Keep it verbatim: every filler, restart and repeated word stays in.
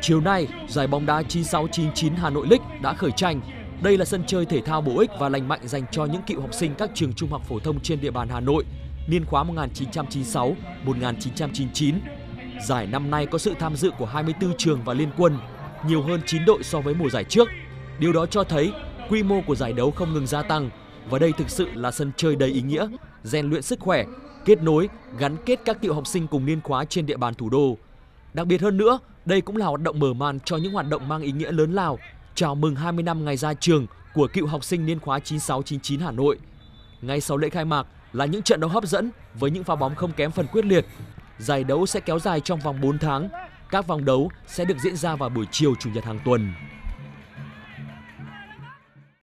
Chiều nay, giải bóng đá chín sáu chín chín Hà Nội League đã khởi tranh. Đây là sân chơi thể thao bổ ích và lành mạnh dành cho những cựu học sinh các trường trung học phổ thông trên địa bàn Hà Nội, niên khóa một nghìn chín trăm chín mươi sáu đến một nghìn chín trăm chín mươi chín. Giải năm nay có sự tham dự của hai mươi tư trường và liên quân, nhiều hơn chín đội so với mùa giải trước. Điều đó cho thấy quy mô của giải đấu không ngừng gia tăng và đây thực sự là sân chơi đầy ý nghĩa, rèn luyện sức khỏe, kết nối, gắn kết các cựu học sinh cùng niên khóa trên địa bàn thủ đô. Đặc biệt hơn nữa, đây cũng là hoạt động mở màn cho những hoạt động mang ý nghĩa lớn lao, chào mừng hai mươi năm ngày ra trường của cựu học sinh niên khóa chín sáu chín chín Hà Nội. Ngay sau lễ khai mạc là những trận đấu hấp dẫn với những pha bóng không kém phần quyết liệt. Giải đấu sẽ kéo dài trong vòng bốn tháng. Các vòng đấu sẽ được diễn ra vào buổi chiều Chủ nhật hàng tuần.